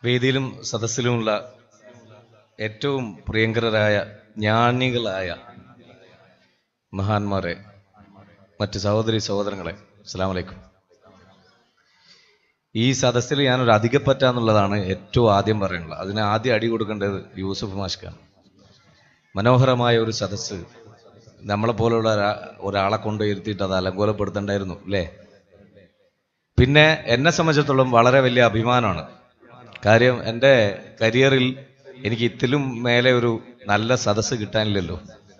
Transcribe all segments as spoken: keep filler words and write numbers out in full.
വേദിയിലും സദസ്സിലുമുള്ള ഏറ്റവും പ്രിയങ്കരായ ജ്ഞാനികളായ മഹാന്മാരെ, മറ്റ് സഹോദരി സഹോദരങ്ങളെ, അസ്സലാമു അലൈക്കും. ഈ സദസ്സിൽ ഞാനൊരു അധികപ്പറ്റ എന്നുള്ളതാണ് ഏറ്റവും ആദ്യം പറയാനുള്ളത്. അതിന് ആദ്യം അടി കൊടുക്കേണ്ടത് യൂസുഫ് മാഷ്ക്കാണ്. മനോഹരമായ ഒരു സദസ്സ് നമ്മളെ പോലുള്ള ഒരാളെ കൊണ്ട് ഇരുത്തിയിട്ട് അത് അലങ്കോലപ്പെടുത്തണ്ടായിരുന്നു അല്ലേ? പിന്നെ എന്നെ സംബന്ധിച്ചിടത്തോളം വളരെ വലിയ അഭിമാനമാണ്. കാര്യം എൻ്റെ കരിയറിൽ എനിക്ക് ഇതിലും മേലെ ഒരു നല്ല സദസ്സ് കിട്ടാനില്ലല്ലോ.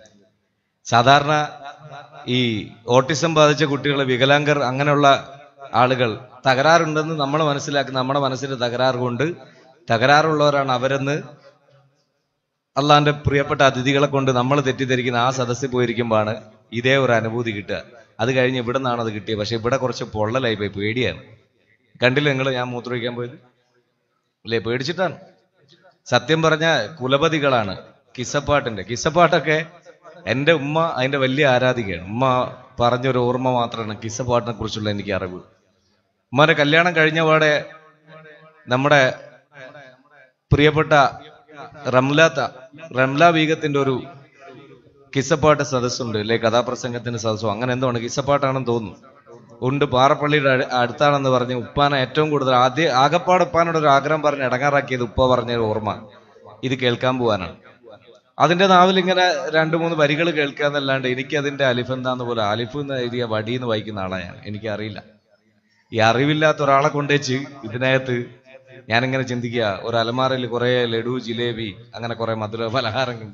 സാധാരണ ഈ ഓട്ടിസം ബാധിച്ച കുട്ടികൾ, വികലാംഗർ, അങ്ങനെയുള്ള ആളുകൾ തകരാറുണ്ടെന്ന് നമ്മൾ മനസ്സിലാക്കി നമ്മുടെ മനസ്സിന്റെ തകരാറ് കൊണ്ട് തകരാറുള്ളവരാണ് അവരെന്ന് അള്ളാന്റെ പ്രിയപ്പെട്ട അതിഥികളെ കൊണ്ട് നമ്മൾ തെറ്റിദ്ധരിക്കുന്ന ആ സദസ്സിൽ പോയിരിക്കുമ്പോഴാണ് ഇതേ ഒരു അനുഭൂതി കിട്ടുക. അത് കഴിഞ്ഞ് ഇവിടെ നിന്നാണ് അത് കിട്ടിയത്. പക്ഷെ ഇവിടെ കുറച്ച് പൊള്ളലായി പോയി, പേടിയാണ്. കണ്ടില്ല നിങ്ങൾ ഞാൻ മൂത്രമൊഴിക്കാൻ പോയത് അല്ലേ? പേടിച്ചിട്ടാണ്. സത്യം പറഞ്ഞ കുലപതികളാണ് കിസ്സപ്പാട്ടിന്റെ. കിസ്സപ്പാട്ടൊക്കെ എൻ്റെ ഉമ്മ അതിന്റെ വലിയ ആരാധികയാണ്. ഉമ്മ പറഞ്ഞൊരു ഓർമ്മ മാത്രമാണ് കിസ്സപ്പാട്ടിനെ കുറിച്ചുള്ള എനിക്ക് അറിവ്. ഉമ്മാന്റെ കല്യാണം കഴിഞ്ഞ പാടെ നമ്മുടെ പ്രിയപ്പെട്ട റംലാത്ത റംല ബീഗത്തിന്റെ ഒരു കിസ്സപ്പാട്ട് സദസ്സുണ്ട് അല്ലെ? കഥാപ്രസംഗത്തിന്റെ സദസ്സോ അങ്ങനെ എന്തോ ആണ്, കിസ്സപ്പാട്ടാണെന്ന് തോന്നുന്നു. ഉണ്ട്, പാറപ്പള്ളിയുടെ അടുത്താണെന്ന് പറഞ്ഞ് ഉപ്പാനെ ഏറ്റവും കൂടുതൽ ആദ്യം ആകപ്പാട് ഉപ്പാനോട് ഒരു ആഗ്രഹം പറഞ്ഞ് ഇടങ്ങാറാക്കിയത് ഉപ്പ പറഞ്ഞ ഓർമ്മ ഇത് കേൾക്കാൻ പോവാനാണ്. അതിന്റെ നാവിൽ ഇങ്ങനെ രണ്ടു മൂന്ന് വരികൾ കേൾക്കുക എന്നല്ലാണ്ട് എനിക്ക് അതിന്റെ അലിഫ് എന്താന്ന് പോലെ, അലിഫ് എന്ന് എഴുതിയ വടിയെന്ന് വായിക്കുന്ന ആളാണ് ഞാൻ. എനിക്കറിയില്ല. ഈ അറിവില്ലാത്ത ഒരാളെ കൊണ്ടുവച്ച് ഇതിനകത്ത് ഞാനിങ്ങനെ ചിന്തിക്കുക, ഒരു അലമാരയിൽ കുറെ ലഡു, ജിലേബി, അങ്ങനെ കുറെ മധുര പലഹാരങ്ങൾ,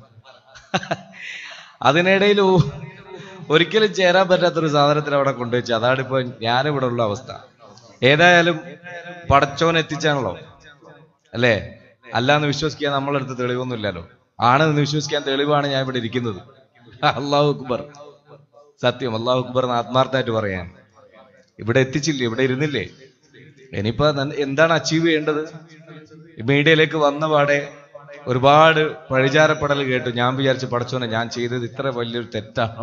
അതിനിടയിൽ ഒരിക്കലും ചേരാൻ പറ്റാത്തൊരു സാധനത്തിന് അവിടെ കൊണ്ടുവച്ചു. അതാണിപ്പോ ഞാനിവിടെ ഉള്ള അവസ്ഥ. ഏതായാലും പടച്ചോൻ എത്തിച്ചാണല്ലോ അല്ലേ? അല്ലാന്ന് വിശ്വസിക്കാൻ നമ്മളെടുത്ത് തെളിവൊന്നുമില്ലല്ലോ. ആണെന്ന് വിശ്വസിക്കാൻ തെളിവാണ് ഞാൻ ഇവിടെ ഇരിക്കുന്നത്. അല്ലാഹു അക്ബർ. സത്യം, അല്ലാഹു അക്ബർ എന്ന് ആത്മാർത്ഥമായിട്ട് പറയാൻ. ഇവിടെ എത്തിച്ചില്ലേ, ഇവിടെ ഇരുന്നില്ലേ? ഇനിയിപ്പോ എന്താണ് അച്ചീവ് ചെയ്യേണ്ടത്? മീഡിയയിലേക്ക് വന്ന പാടെ ഒരുപാട് പഴിചാരപ്പെടൽ കേട്ടു. ഞാൻ വിചാരിച്ചു, പടച്ചോനെ ഞാൻ ചെയ്തത് ഇത്ര വലിയൊരു തെറ്റാണോ?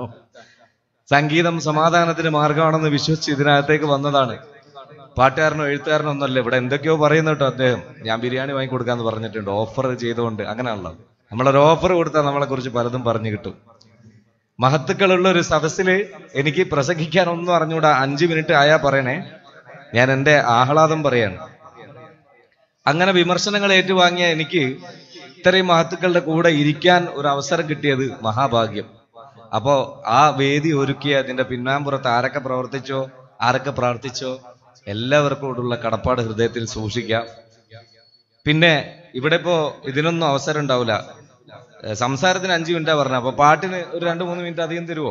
സംഗീതം സമാധാനത്തിന് മാർഗമാണെന്ന് വിശ്വസിച്ച് ഇതിനകത്തേക്ക് വന്നതാണ്. പാട്ടുകാരനോ എഴുത്തുകാരനോ ഒന്നല്ല. ഇവിടെ എന്തൊക്കെയോ പറയുന്നു കേട്ടോ അദ്ദേഹം. ഞാൻ ബിരിയാണി വാങ്ങി കൊടുക്കാന്ന് പറഞ്ഞിട്ടുണ്ട്, ഓഫർ ചെയ്തുകൊണ്ട്. അങ്ങനെയാണല്ലോ, നമ്മളൊരു ഓഫർ കൊടുത്താൽ നമ്മളെ കുറിച്ച് പലതും പറഞ്ഞു കിട്ടും. മഹത്തുക്കളുള്ള ഒരു സദസ്സില് എനിക്ക് പ്രസംഗിക്കാൻ ഒന്നും അറിഞ്ഞൂടാ. അഞ്ചു മിനിറ്റ് ആയാ പറയണേ, ഞാൻ എൻ്റെ ആഹ്ലാദം പറയാണ്. അങ്ങനെ വിമർശനങ്ങൾ ഏറ്റുവാങ്ങിയ എനിക്ക് ഇത്രയും മഹത്തുക്കളുടെ കൂടെ ഇരിക്കാൻ ഒരു അവസരം കിട്ടിയത് മഹാഭാഗ്യം. അപ്പോ ആ വേദി ഒരുക്കിയ അതിന്റെ പിന്നാമ്പുറത്ത് ആരൊക്കെ പ്രവർത്തിച്ചോ ആരൊക്കെ പ്രാർത്ഥിച്ചോ എല്ലാവർക്കോടുള്ള കടപ്പാട് ഹൃദയത്തിൽ സൂക്ഷിക്കാം. പിന്നെ ഇവിടെ ഇപ്പോ ഇതിനൊന്നും അവസരം ഉണ്ടാവില്ല. സംസാരത്തിന് അഞ്ചു മിനിറ്റാ പറഞ്ഞ, അപ്പൊ പാട്ടിന് ഒരു രണ്ടു മൂന്ന് മിനിറ്റ് അധികം തരുമോ?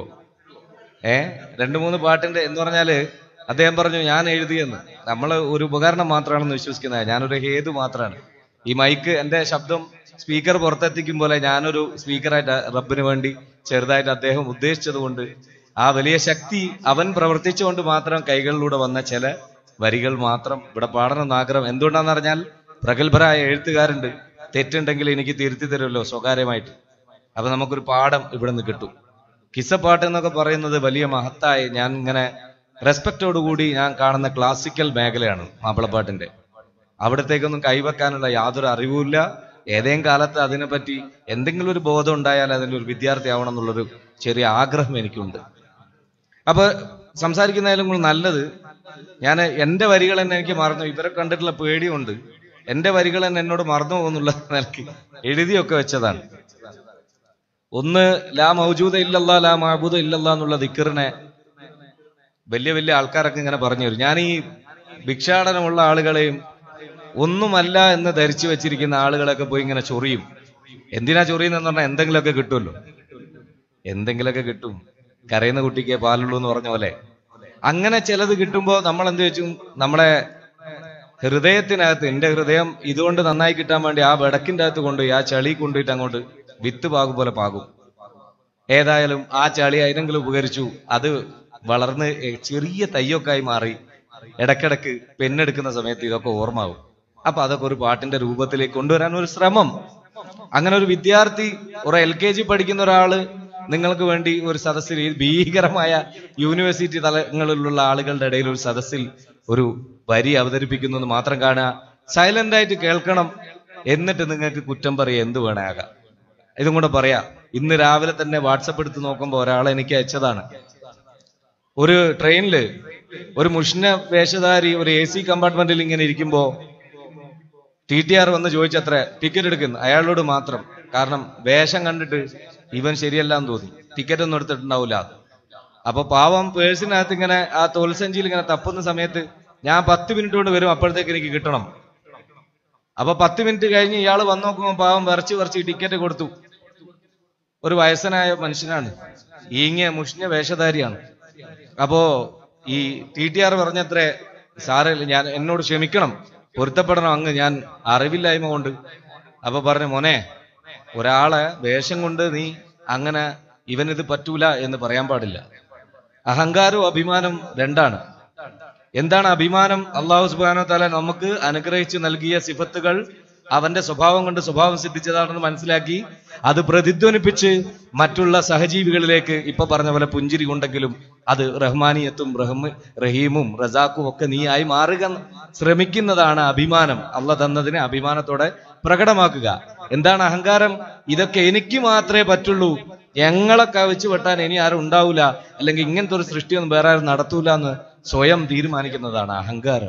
ഏ രണ്ടു മൂന്ന് പാട്ടിന്റെ എന്ന് പറഞ്ഞാല് അദ്ദേഹം പറഞ്ഞു ഞാൻ എഴുതിയെന്ന്. നമ്മൾ ഒരു ഉപകരണം മാത്രമാണെന്ന് വിശ്വസിക്കുന്നത്. ഞാനൊരു ഹേതു മാത്രമാണ്. ഈ മൈക്ക്, എന്റെ ശബ്ദം സ്പീക്കർ പുറത്തെത്തിക്കും പോലെ ഞാനൊരു സ്പീക്കറായിട്ട് റബ്ബിന് വേണ്ടി ചെറുതായിട്ട് അദ്ദേഹം ഉദ്ദേശിച്ചത് കൊണ്ട് ആ വലിയ ശക്തി അവൻ പ്രവർത്തിച്ചുകൊണ്ട് മാത്രം കൈകളിലൂടെ വന്ന ചില വരികൾ മാത്രം ഇവിടെ പാടണമെന്ന് ആഗ്രഹം. എന്തുകൊണ്ടാന്ന് പറഞ്ഞാൽ പ്രഗത്ഭരായ എഴുത്തുകാരുണ്ട്, തെറ്റുണ്ടെങ്കിൽ എനിക്ക് തിരുത്തി തരുമല്ലോ സ്വകാര്യമായിട്ട്. അപ്പൊ നമുക്കൊരു പാഠം ഇവിടെ നിന്ന് കിട്ടും. കിസ്സപ്പാട്ട് എന്നൊക്കെ പറയുന്നത് വലിയ മഹത്തായ, ഞാൻ ഇങ്ങനെ റെസ്പെക്റ്റോടുകൂടി ഞാൻ കാണുന്ന ക്ലാസിക്കൽ മേഖലയാണ് മാപ്പിളപ്പാട്ടിന്റെ. അവിടത്തേക്കൊന്നും കൈവെക്കാനുള്ള യാതൊരു അറിവുമില്ല. ഏതെങ്കിലും കാലത്ത് അതിനെപ്പറ്റി എന്തെങ്കിലും ഒരു ബോധം ഉണ്ടായാൽ അതിൻ്റെ ഒരു വിദ്യാർത്ഥി ആവണം എന്നുള്ളൊരു ചെറിയ ആഗ്രഹം എനിക്കുണ്ട്. അപ്പൊ സംസാരിക്കുന്നതിലും കൂടി നല്ലത്, ഞാൻ എൻ്റെ വരികൾ തന്നെ എനിക്ക് മറന്നു, ഇവരെ കണ്ടിട്ടുള്ള പേടിയുണ്ട്. എൻ്റെ വരികൾ തന്നെ എന്നോട് മറന്നു പോകുന്നുള്ള നിലയ്ക്ക് എഴുതിയൊക്കെ വെച്ചതാണ്. ഒന്ന്, ലാ മൗജൂദ ഇല്ലല്ലാ ലാ മഅബൂദ ഇല്ലല്ലാ എന്നുള്ള ദിക്റിനെ വലിയ വലിയ ആൾക്കാരൊക്കെ ഇങ്ങനെ പറഞ്ഞു തരും. ഞാൻ ഈ ഭിക്ഷാടനമുള്ള ആളുകളെയും ഒന്നുമല്ല എന്ന് ധരിച്ചു വെച്ചിരിക്കുന്ന ആളുകളൊക്കെ പോയി ഇങ്ങനെ ചൊറിയും. എന്തിനാ ചൊറിയുന്നെന്ന് പറഞ്ഞാൽ എന്തെങ്കിലുമൊക്കെ കിട്ടുമല്ലോ, എന്തെങ്കിലുമൊക്കെ കിട്ടും. കരയുന്ന കുട്ടിക്ക് പാലുള്ളൂ എന്ന് പറഞ്ഞ പോലെ അങ്ങനെ ചിലത് കിട്ടുമ്പോൾ നമ്മൾ എന്ത് വെച്ചു, നമ്മളെ ഹൃദയത്തിനകത്ത്, എൻ്റെ ഹൃദയം ഇതുകൊണ്ട് നന്നായി കിട്ടാൻ വേണ്ടി ആ വെടക്കിൻ്റെ അകത്ത് കൊണ്ടുപോയി ആ ചളി കൊണ്ടുപോയിട്ട് അങ്ങോട്ട് വിത്ത് പാകും പോലെ പാകും. ഏതായാലും ആ ചളി അതിനെങ്കിലും ഉപകരിച്ചു. അത് വളർന്ന് ചെറിയ തയ്യൊക്കെ ആയി മാറി. ഇടക്കിടക്ക് പെണ്ണെടുക്കുന്ന സമയത്ത് ഇതൊക്കെ ഓർമ്മാവും. അപ്പൊ അതൊക്കെ ഒരു പാട്ടിന്റെ രൂപത്തിലേക്ക് കൊണ്ടുവരാൻ ഒരു ശ്രമം. അങ്ങനെ ഒരു വിദ്യാർത്ഥി, ഒരു എൽ കെ ജി പഠിക്കുന്ന ഒരാള് നിങ്ങൾക്ക് വേണ്ടി ഒരു സദസ്സിൽ, ഭീകരമായ യൂണിവേഴ്സിറ്റി തലങ്ങളിലുള്ള ആളുകളുടെ ഇടയിൽ ഒരു സദസ്സിൽ ഒരു വരി അവതരിപ്പിക്കുന്നത് മാത്രം കാണുക, സൈലന്റ് ആയിട്ട് കേൾക്കണം. എന്നിട്ട് നിങ്ങൾക്ക് കുറ്റം പറയാ എന്ത് വേണേകാം. ഇതും കൂടെ പറയാ. ഇന്ന് രാവിലെ തന്നെ വാട്സപ്പ് എടുത്ത് നോക്കുമ്പോ ഒരാളെ എനിക്ക് അയച്ചതാണ്. ഒരു ട്രെയിനില് ഒരു മുഷ്ന വേഷധാരി ഒരു എ സി കമ്പാർട്ട്മെന്റിൽ ഇങ്ങനെ ഇരിക്കുമ്പോ ടി ടി ആർ വന്ന് ചോദിച്ചത്ര ടിക്കറ്റ് എടുക്കുന്നു. അയാളോട് മാത്രം. കാരണം വേഷം കണ്ടിട്ട് ഇവൻ ശരിയല്ല എന്ന് തോന്നി. ടിക്കറ്റ് ഒന്നും എടുത്തിട്ടുണ്ടാവില്ല. അപ്പൊ പാവം പേഴ്സിനകത്ത് ഇങ്ങനെ ആ തോൽസഞ്ചിയിൽ ഇങ്ങനെ തപ്പുന്ന സമയത്ത് ഞാൻ പത്ത് മിനിറ്റ് കൊണ്ട് വരും, അപ്പോഴത്തേക്ക് എനിക്ക് കിട്ടണം. അപ്പൊ പത്ത് മിനിറ്റ് കഴിഞ്ഞ് ഇയാൾ വന്നു നോക്കുമ്പോൾ പാവം വരച്ച് വരച്ച് ടിക്കറ്റ് കൊടുത്തു. ഒരു വയസ്സനായ മനുഷ്യനാണ്, ഈങ്ങിയ മുഷ്ഞ്ഞ വേഷധാരിയാണ്. അപ്പോ ഈ ടി ടി ആർ പറഞ്ഞത്രേ, സാറേ ഞാൻ എന്നോട് ക്ഷമിക്കണം, പൊരുത്തപ്പെടണം അങ്ങ്, ഞാൻ അറിവില്ലായ്മ കൊണ്ട്. അപ്പൊ പറഞ്ഞു, മോനെ ഒരാളെ വേഷം കൊണ്ട് നീ അങ്ങനെ ഇവനിത് പറ്റൂല എന്ന് പറയാൻ പാടില്ല. അഹങ്കാരവും അഭിമാനം രണ്ടാണ്. എന്താണ് അഭിമാനം? അള്ളാഹു സുബ്ഹാനഹു വ തആല നമുക്ക് അനുഗ്രഹിച്ച് നൽകിയ സിഫത്തുകൾ അവന്റെ സ്വഭാവം കൊണ്ട് സ്വഭാവം സിദ്ധിച്ചതാണെന്ന് മനസ്സിലാക്കി അത് പ്രതിധ്വനിപ്പിച്ച് മറ്റുള്ള സഹജീവികളിലേക്ക് ഇപ്പൊ പറഞ്ഞ പോലെ പുഞ്ചിരി കൊണ്ടെങ്കിലും അത് റഹ്മാനിയത്തും റഹ്മ റഹീമും റസാഖും ഒക്കെ നീ ആയി മാറുക ശ്രമിക്കുന്നതാണ് അഭിമാനം. അള്ളാഹ് തന്നതിനെ അഭിമാനത്തോടെ പ്രകടമാക്കുക. എന്താണ് അഹങ്കാരം? ഇതൊക്കെ എനിക്ക് മാത്രമേ പറ്റുള്ളൂ, ഞങ്ങളെ കവിച്ചു വെട്ടാൻ ഇനി ആരും ഉണ്ടാവൂല, അല്ലെങ്കിൽ ഇങ്ങനത്തെ ഒരു സൃഷ്ടിയൊന്നും വേറെ ആരും നടത്തൂല എന്ന് സ്വയം തീരുമാനിക്കുന്നതാണ് അഹങ്കാരം.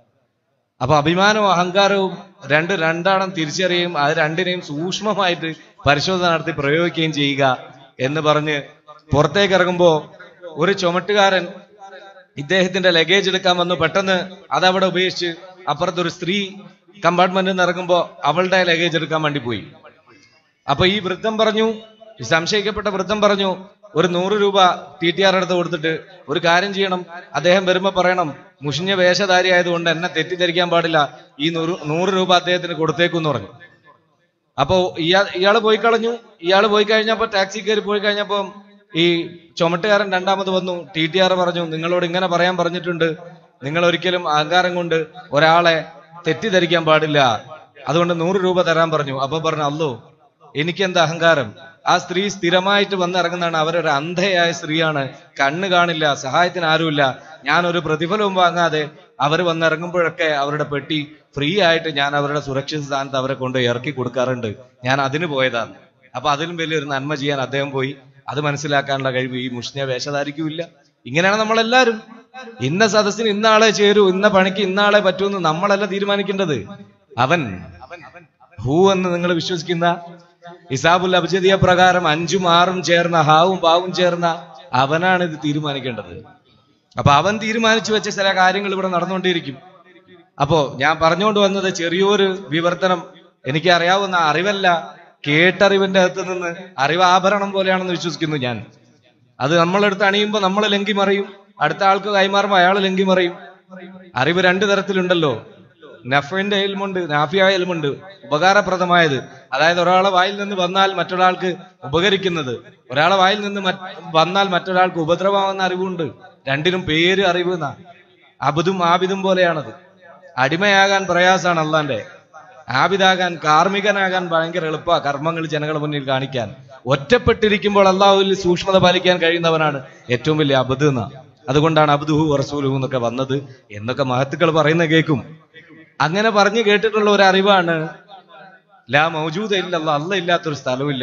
അപ്പൊ അഭിമാനവും അഹങ്കാരവും രണ്ട് രണ്ടാണെന്ന് തിരിച്ചറിയുകയും അത് രണ്ടിനെയും സൂക്ഷ്മമായിട്ട് പരിശോധന നടത്തി പ്രയോഗിക്കുകയും ചെയ്യുക എന്ന് പറഞ്ഞ് പുറത്തേക്ക് ഇറങ്ങുമ്പോ ഒരു ചുമട്ടുകാരൻ ഇദ്ദേഹത്തിന്റെ ലഗേജ് എടുക്കാൻ വന്നു. പെട്ടെന്ന് അതവിടെ ഉപേക്ഷിച്ച് അപ്പുറത്തൊരു സ്ത്രീ കമ്പാർട്ട്മെന്റിൽ നിന്ന് ഇറങ്ങുമ്പോ അവളുടെ ലഗേജ് എടുക്കാൻ വേണ്ടി പോയി. അപ്പൊ ഈ വൃദ്ധം പറഞ്ഞു, സംശയിക്കപ്പെട്ട വൃദ്ധം പറഞ്ഞു, ഒരു നൂറ് രൂപ ടി ടി ആർ എടുത്ത് കൊടുത്തിട്ട് ഒരു കാര്യം ചെയ്യണം, അദ്ദേഹം വരുമ്പോ പറയണം മുഷിഞ്ഞ വേഷധാരി ആയതുകൊണ്ട് എന്നെ തെറ്റിദ്ധരിക്കാൻ പാടില്ല, ഈ നൂറ് നൂറ് രൂപ അദ്ദേഹത്തിന് കൊടുത്തേക്കും എന്ന് പറഞ്ഞു. അപ്പൊ ഇയാൾ ഇയാള് പോയി കളഞ്ഞു. ഇയാള് പോയി കഴിഞ്ഞപ്പോ ടാക്സി കയറി പോയി കഴിഞ്ഞപ്പോ ഈ ചുമട്ടുകാരൻ രണ്ടാമത് വന്നു. ടി ടി ആർ പറഞ്ഞു, നിങ്ങളോട് ഇങ്ങനെ പറയാൻ പറഞ്ഞിട്ടുണ്ട്, നിങ്ങൾ ഒരിക്കലും അഹങ്കാരം കൊണ്ട് ഒരാളെ തെറ്റിദ്ധരിക്കാൻ പാടില്ല, അതുകൊണ്ട് നൂറ് രൂപ തരാൻ പറഞ്ഞു. അപ്പൊ പറഞ്ഞു, അല്ലോ എനിക്കെന്താ അഹങ്കാരം? ആ സ്ത്രീ സ്ഥിരമായിട്ട് വന്നിറങ്ങുന്നതാണ്, അവരൊരു അന്ധയായ സ്ത്രീയാണ്, കണ്ണ് കാണില്ല, സഹായത്തിന് ആരുമില്ല. ഞാനൊരു പ്രതിഫലവും വാങ്ങാതെ അവർ വന്നിറങ്ങുമ്പോഴൊക്കെ അവരുടെ പെട്ടി ഫ്രീ ആയിട്ട് ഞാൻ അവരുടെ സുരക്ഷിത സ്ഥാനത്ത് അവരെ കൊണ്ട് ഇറക്കി കൊടുക്കാറുണ്ട്, ഞാൻ അതിന് പോയതാണ്. അപ്പൊ അതിലും വലിയൊരു നന്മ ചെയ്യാൻ അദ്ദേഹം പോയി. അത് മനസ്സിലാക്കാനുള്ള കഴിവ് ഈ മുഷ്ഞ്ഞ വേഷധാരിക്കുമില്ല. ഇങ്ങനെയാണ് നമ്മളെല്ലാരും. ഇന്ന സദസ്സിന് ഇന്നാളെ ചേരൂ, ഇന്ന പണിക്ക് ഇന്നാളെ പറ്റൂന്ന് നമ്മളല്ല തീരുമാനിക്കേണ്ടത്. അവൻ ഹൂ എന്ന് നിങ്ങൾ വിശ്വസിക്കുന്ന ഹിസാബുൽ അബ്ജദിയ പ്രകാരം അഞ്ചും ആറും ചേർന്ന ഹാവും ബാവും ചേർന്ന അവനാണ് ഇത് തീരുമാനിക്കേണ്ടത്. അപ്പൊ അവൻ തീരുമാനിച്ചു വെച്ച ചില കാര്യങ്ങൾ ഇവിടെ നടന്നുകൊണ്ടിരിക്കും. അപ്പോ ഞാൻ പറഞ്ഞുകൊണ്ട് വന്നത് ചെറിയൊരു വിവർത്തനം. എനിക്ക് അറിയാവുന്ന അറിവല്ല, കേട്ടറിവിന്റെ അകത്ത് നിന്ന് അറിവ് ആഭരണം പോലെയാണെന്ന് വിശ്വസിക്കുന്നു ഞാൻ. അത് നമ്മളെടുത്ത് അണിയുമ്പോ നമ്മൾ ലംഘി മറിയും, അടുത്ത ആൾക്ക് കൈമാറുമ്പോ അയാൾ ലംഘി മറിയും. അറിവ് രണ്ടു തരത്തിലുണ്ടല്ലോ, നഫിന്റെ ഇൽമുണ്ട്, നാഫിയായ ഇൽമുണ്ട്, ഉപകാരപ്രദമായത്. അതായത് ഒരാളെ വായിൽ നിന്ന് വന്നാൽ മറ്റൊരാൾക്ക് ഉപകരിക്കുന്നത്, ഒരാളെ വായിൽ നിന്ന് വന്നാൽ മറ്റൊരാൾക്ക് ഉപദ്രവമാകുന്ന അറിവുണ്ട്. രണ്ടിനും പേര് അറിവ് എന്നാ. അബുദും ആബിദും പോലെയാണത്. അടിമയാകാൻ പ്രയാസാണ് അള്ളാന്റെ, ആബിദാകാൻ കാർമികനാകാൻ ഭയങ്കര എളുപ്പ കർമ്മങ്ങൾ ജനങ്ങളുടെ മുന്നിൽ കാണിക്കാൻ. ഒറ്റപ്പെട്ടിരിക്കുമ്പോൾ അള്ളാഹുവിൽ സൂക്ഷ്മത പാലിക്കാൻ കഴിയുന്നവനാണ് ഏറ്റവും വലിയ അബദ് എന്ന. അതുകൊണ്ടാണ് അബ്ദുഹു റസൂലുഹു എന്നൊക്കെ വന്നത് എന്നൊക്കെ മഹത്തുക്കൾ പറയുന്ന കേൾക്കും. അങ്ങനെ പറഞ്ഞു കേട്ടിട്ടുള്ള ഒരു അറിവാണ് ലാ മൗജൂദ ഇല്ലല്ലാഹ്, അല്ല ഇല്ലാത്തൊരു സ്ഥലമില്ല.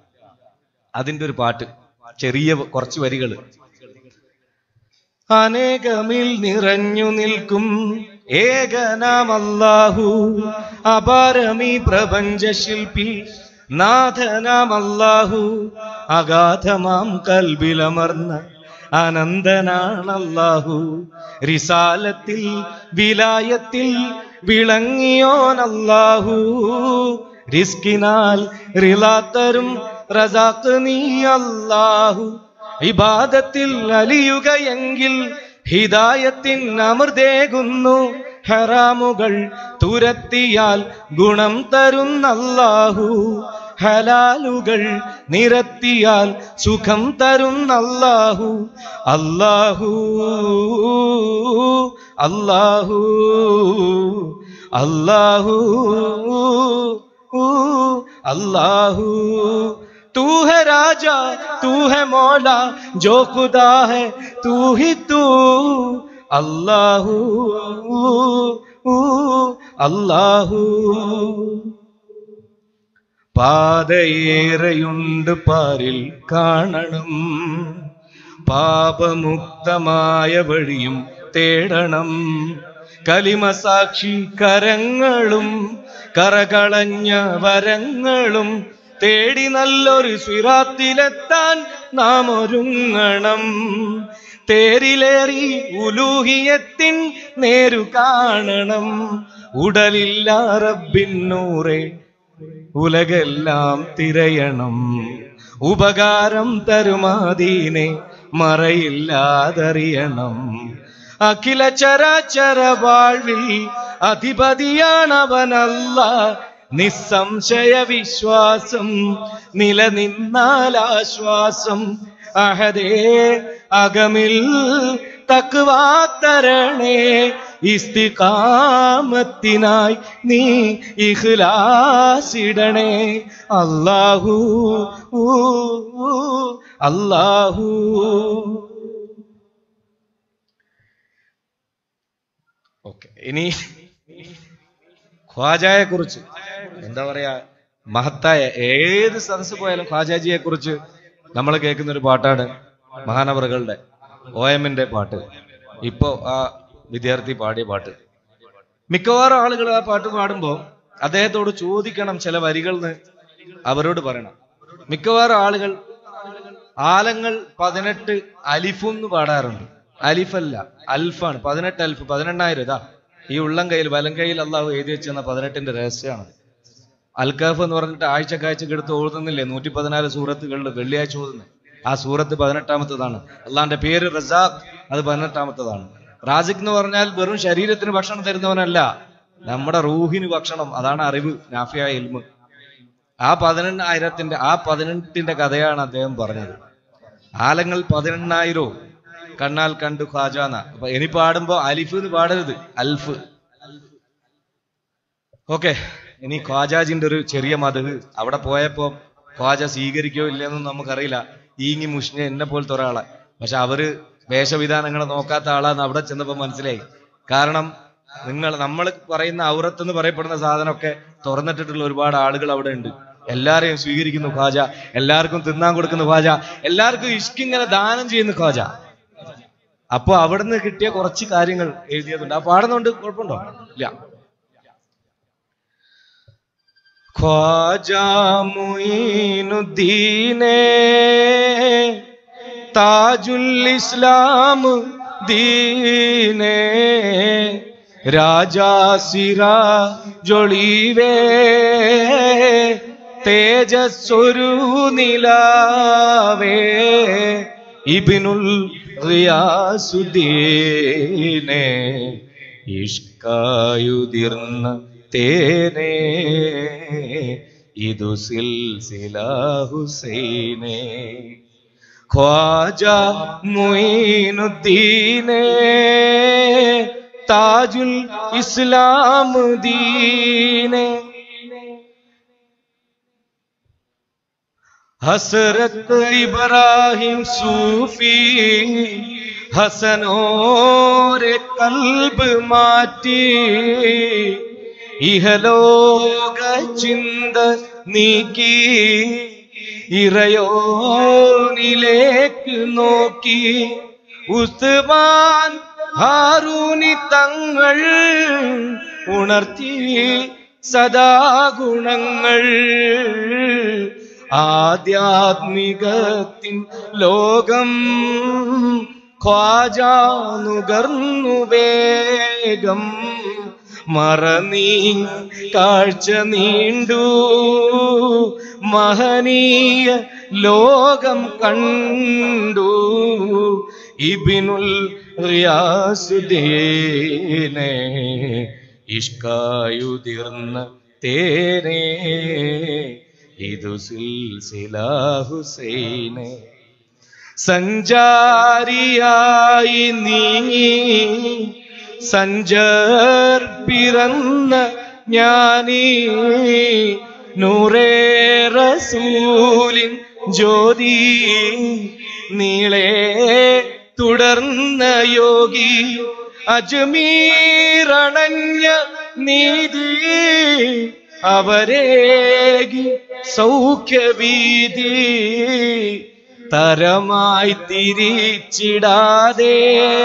അതിന്റെ ഒരു പാട്ട്, ചെറിയ കുറച്ച് വരികള്. അനേകമിൽ നിറഞ്ഞു നിൽക്കും ഏകനാം അല്ലാഹു, അപാരമീ പ്രപഞ്ച ശില്പി നാഥനാം അല്ലാഹു, അഗാധമാം കൽബിലമർന്ന അനന്തനാണല്ലാഹു, റിസാലത്തിൽ വിലായത്തിൽ വിളങ്ങിയോനല്ലാഹു, റിസ്കിനാൽ റിലാത്തരും റസാഖ് നീ അല്ലാഹു, ഇബാദത്തിൽ അലിയുകയെങ്കിൽ ഹിദായത്തിൻ അമൃതേകുന്നു, ഹറാമുകൾ തുരത്തിയാൽ ഗുണം തരുന്നല്ലാഹു, ഹലാലുകൾ നിരത്തിയാൽ സുഖം തരുന്നല്ലാഹു, അല്ലാഹു അല്ലാഹു അല്ലാഹു അല്ലാഹു. तू है राजा तू है मौला जो खुदा है तू ही तू, अल्लाहू അല്ലാഹു. പാതയേറെയുണ്ട് പാരിൽ കാണണം, പാപമുക്തമായ വഴിയും തേടണം. കലിമസാക്ഷി കരങ്ങളും കറകളഞ്ഞ വരങ്ങളും തേടി നല്ലൊരു സിറാത്തിലെത്താൻ നാം ഒരുങ്ങണം. തേരിലേറി ഉലൂഹിയത്തിൻ നേരു കാണണം. ഉടലില്ല റബ്ബിന്നൂറെ ഉലകെല്ലാം തിരയണം. ഉപകാരം തരുമാദീനെ മറയില്ലാതറിയണം. അഖില ചരാചര വാഴ്വിൽ അധിപതിയാണവനല്ലാഹ്. നിസ്സംശയ വിശ്വാസം നിലനിന്നാലാശ്വാസം. അഹദേ അകമിൽ തഖ്വാ തരണേ. ഇസ്തിഖാമത്തിനായി നീ ഇഖ്ലാസിടണേ. അല്ലാഹു അല്ലാഹു. ഓക്കെ, ഇനി ഖ്വാജയെ കുറിച്ച് എന്താ പറയാ, മഹത്തായ ഏത് സദസ്സ് പോയാലും ഖ്വാജാജിയെ കുറിച്ച് നമ്മൾ കേൾക്കുന്ന ഒരു പാട്ടാണ് മഹാനവറുകളുടെ ഒ എമ്മിന്റെ പാട്ട്. ഇപ്പോ ആ വിദ്യാർത്ഥി പാടിയ പാട്ട്. മിക്കവാറും ആളുകൾ ആ പാട്ട് പാടുമ്പോൾ അദ്ദേഹത്തോട് ചോദിക്കണം ചില വരികൾ അവരോട് പറയണം. മിക്കവാറും ആളുകൾ ആലങ്ങൾ പതിനെട്ട് അലിഫെന്ന് പാടാറുണ്ട്. അലിഫല്ല, അൽഫാണ്. പതിനെട്ട് അൽഫ്, പതിനെണ്ണായിരം. ഇതാ ഈ ഉള്ളം കയ്യിൽ വലം കയ്യിൽ അള്ളാഹു എഴുതി വെച്ചെന്ന പതിനെട്ടിന്റെ രഹസ്യമാണ്. അൽക്കാഫ് എന്ന് പറഞ്ഞിട്ട് ആഴ്ചക്കാഴ്ചക്ക് എടുത്ത് ഓതുന്നില്ലേ നൂറ്റി പതിനാല് സൂറത്തുകളിൽ വെള്ളിയാഴ്ച ഓതുന്നത്. ആ സൂറത്ത് പതിനെട്ടാമത്തതാണ്. അള്ളാന്റെ പേര് റസാഖ്, അത് പതിനെട്ടാമത്തതാണ്. റാസിഖ് എന്ന് പറഞ്ഞാൽ വെറും ശരീരത്തിന് ഭക്ഷണം തരുന്നവനല്ല, നമ്മുടെ റൂഹിന് ഭക്ഷണം. അതാണ് അറിവ്, നാഫിയായ ഇൽമ്. ആ പതിനെണ്ണായിരത്തിന്റെ ആ പതിനെട്ടിന്റെ കഥയാണ് അദ്ദേഹം പറഞ്ഞത്. ആലങ്ങൾ പതിനെണ്ണായിരോ കണ്ണാൽ കണ്ടു ഖ്വാജാന. അപ്പൊ ഇനി പാടുമ്പോ അലിഫ് എന്ന് പാടരുത്, അൽഫ്. ഓക്കെ, ഇനി ഖ്വാജാജിന്റെ ഒരു ചെറിയ മതഹ്. അവിടെ പോയപ്പോ ഖ്വാജ സ്വീകരിക്കോ ഇല്ലെന്നും നമുക്കറിയില്ല. ഈങ്ങി മുഷ്ണ എന്നെ പോലത്തെ ഒരാളെ. പക്ഷെ അവര് വേഷവിധാനങ്ങളെ നോക്കാത്ത ആളാന്ന് അവിടെ ചെന്നപ്പോ മനസ്സിലായി. കാരണം നിങ്ങൾ നമ്മൾ പറയുന്ന ഔറത്ത് എന്ന് പറയപ്പെടുന്ന സാധനമൊക്കെ തുറന്നിട്ടിട്ടുള്ള ഒരുപാട് ആളുകൾ അവിടെ ഉണ്ട്. എല്ലാരെയും സ്വീകരിക്കുന്നു ഖ്വാജ, എല്ലാവർക്കും തിന്നാൻ കൊടുക്കുന്നു ഖ്വാജ, എല്ലാവർക്കും ഇഷ്കിങ്ങനെ ദാനം ചെയ്യുന്നു ഖ്വാജ. അപ്പൊ അവിടുന്ന് കിട്ടിയ കുറച്ച് കാര്യങ്ങൾ എഴുതിയതുണ്ട്. ആ പാടുന്നുണ്ട്, കുഴപ്പമുണ്ടോ? ഇല്ല. ഖ്വാജ മുഈനുദ്ദീനെ താജുൽ ഇസ്ലാം ദീനെ രാജാ സിറാജൊളിവേ തേജസ്സൊരു നിലാവേ ഇബ്നുൽ ഗിയാസുദ്ദീനെ ഇഷ്കായുതിർന്ന തേനെ ഇതു സിൽസില ഹുസൈനെ ഖ്വാജ മുഈനുദ്ദീനെ താജുൽ ഇസ്ലാം ദീനെ ഹസ്രത്ത് ഇബ്രാഹിം സൂഫി ഹസനോരെ കൽബ് മാറ്റി ഇഹലോക ചിന്ത നീക്കി ഇറയോനിലേക്ക് നോക്കി ഉസ്മാൻ ഹാറൂനി തങ്ങൾ ഉണർത്തി സദാ ഗുണങ്ങൾ ആധ്യാത്മികത്തിൻ ലോകം ഖ്വാജ നുകർന്നു വേഗം മറനീ കാഴ്ച നീണ്ടു മഹനീയ ലോകം കണ്ടു ഇബ്നുൽ ഗിയാസുദ്ദീനെ ഇഷ്കായുതിർന്ന തേനെ ഇതു സിൽസില ഹുസൈനെ സഞ്ചാരിയായി നീ സഞ്ചർ പിറന്ന ജ്ഞാനി നൂറേ റസൂലിൻ ജ്യോതി നീളെ തുടർന്ന യോഗി അജ്മീരണഞ്ഞ നീതി അവരേകി സൗഖ്യവീതി തരമായി തിരിച്ചിടാതെ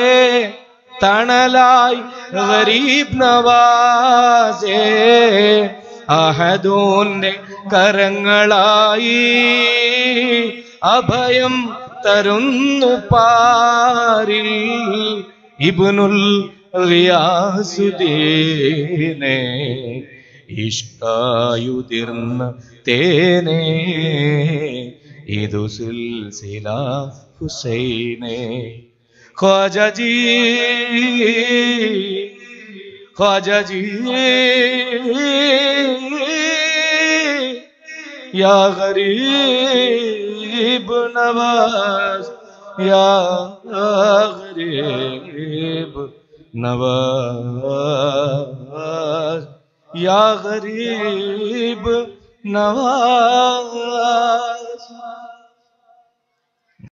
തണലായി ഗരീബ് നവാസേ അഹദോന്റെ കരങ്ങളായി അഭയം തരുന്നു പാരിൽ ഇബ്നുൽ ഗിയാസുദ്ദീനെ ഇഷ്കായുതിർന്ന തേനെ ഇതു സിൽസില ഹുസൈനെ ഖ്വാജജി ഖ്വാജജി യാ ഗരീബ് നവാസ് യാ ഗരീബ് നവാസ് യാ ഗരീബ് നവാസ്.